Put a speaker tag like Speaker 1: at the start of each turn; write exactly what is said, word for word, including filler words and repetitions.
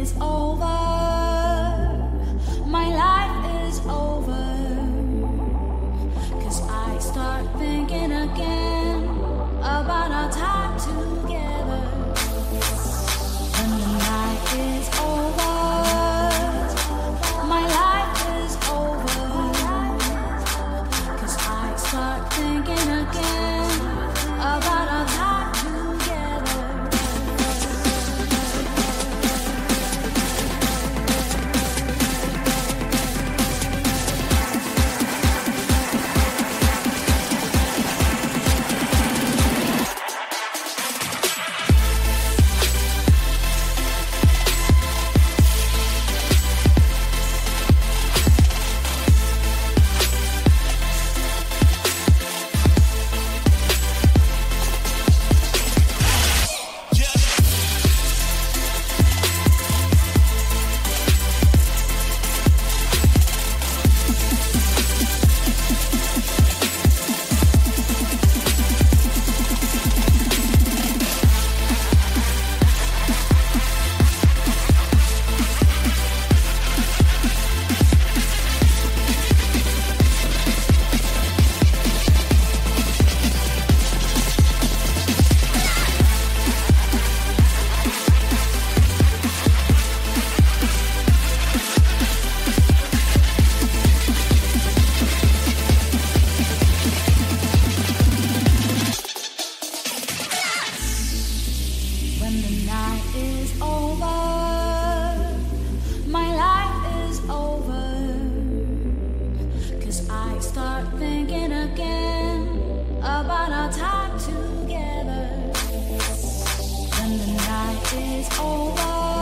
Speaker 1: is over, my life is over, 'cause I start thinking again about our time together. When the night is over, my life is over, 'cause I start thinking again about our time together. When the night is over, my life is over, 'cause I start thinking again about our time together. When the night is over,